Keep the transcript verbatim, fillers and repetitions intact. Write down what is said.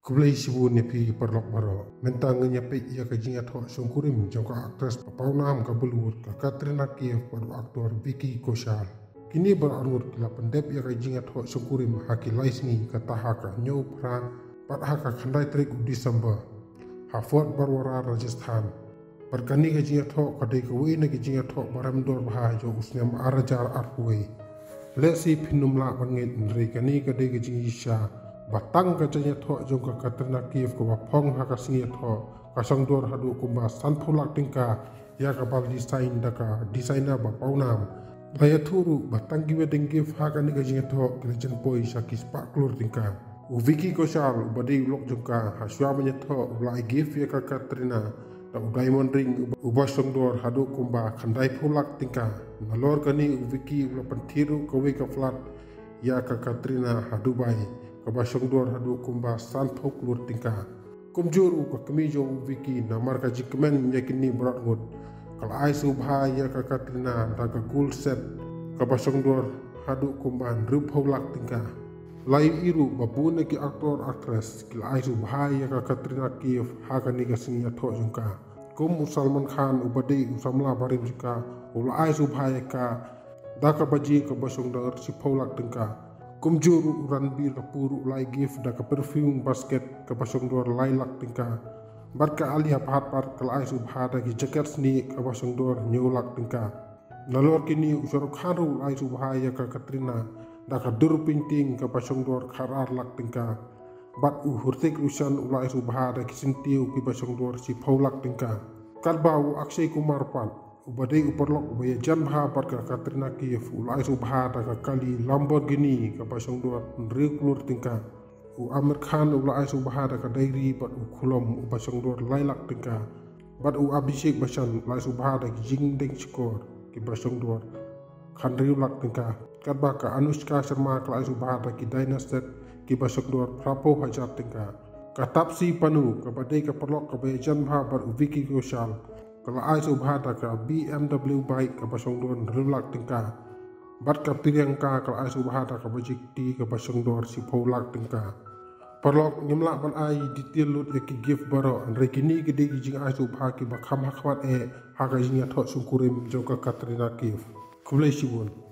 Kublai sibu nepi perlok baro mentang nyape ia ka Iathoh sungkurim jangka aktris papaunam ka Bollywood ka Katrina Kaif pada aktor Vicky Kaushal. Kini berarut kila pendep ia ka Iathoh sungkurim haki Sngi ka tahaka nyau pra pat haka khandai trik Disember hafot barwara Rajasthan. Perkani ka Iathoh kadai ka wei na ka Iathoh baram dor bah jo usnyam arajar arpuai. Lesi pinumla bangit nri kani kadai ka Isha batang ka Iathoh jong ka Katrina Kaif ko Phong haka Iathoh kasang dor hadu kumba sanpulak tingka ya ka bal design daka designer ba paunam laya thuru batang giwe dengif haka ni ka Iathoh kelejen poi sakis pak klur tingka u Vicky Kaushal badi lok jong ka haswa Iathoh ulai gif ya ka Katrina da u diamond ring u basong dor hadu kumba khandai pulak tingka nalor kani u Vicky ula pantiru kowe ka flat ya ka Katrina hadu bai kabasong dor hadu kumba sanpho klur tingka kumjuru ka kemijo Vicky na marka jikmen yakini berat ngut kala ai subha ya ka Katrina daga cool set kabasong dor hadu kumba rup holak tingka lai iru babuna ki aktor aktris kala ai subha ya ka Katrina Kaif hakani ka Iathoh jungka kum Salman Khan ubadi usamla barim jika ula ai subha ya ka daka baji kabasong dor sipholak tingka kumjuru ranbir kapuru lai gift da ka perfume basket ka basong dor lai lak tingka barka alia pahat par kalai subha da ki jacket sni ka basong dor nyulak tingka nalor kini usor kharu lai subha ya ka Katrina da ka dur pinting ka basong dor kharar lak tingka bat u hurtik rusan ulai subha da ki sintiu ki basong dor si phaulak tingka kalbau akshay kumar pat ubadai uperlok ubaya jan bha par ka Katrina Kaif ulai subha da ka kali Lamborghini ka basong dor reklur tingka u Amir Khan ulai subha da ka dairi pat u khulom u basong dor lailak tingka bat u Abhishek Bachchan ulai subha da ki jing deng skor ki basong dor khandriu lak tingka kadba ka Anushka Sharma ulai subha da ki dynastet ki basong dor prapo hajar tingka ka tapsi panu ka badai ka perlok ka baya jan bha par u Vicky Kaushal kala ai subha da ka B M W bike ka basong dor rilak tingka bat ka Priyanka kala ai subha da ka bajik ti ka basong dor si pholak tingka perlok ngimla ban ai detail lut ya ki gift baro andre kini gede ki jing ai subha ki bakham hakwat e haka Iathoh sungkurim joka Katrina Kaif kublai sibun.